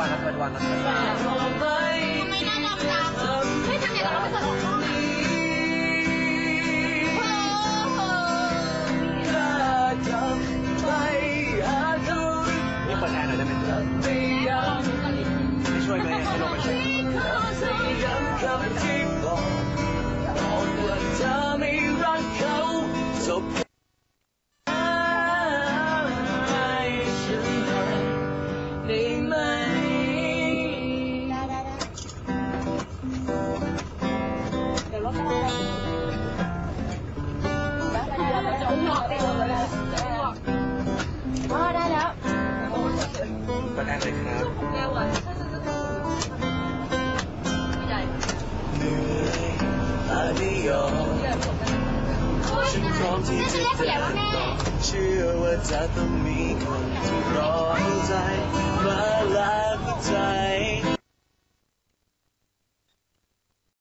ครับเปิดวันนะครับไม่น่าดำจังไม่ทำอย่างนั้นเราไม่สนุกเนาะนี่เปิดแอร์หน่อยได้ไหมไม่ช่วยไหมให้ลงไปช่วยได้แล้วเปิดแอร์เลยครับเหนื่อยไม่ยอมฉันพร้อมที่จะเดินต่อเชื่อว่าจะต้องมีคนที่รอใจ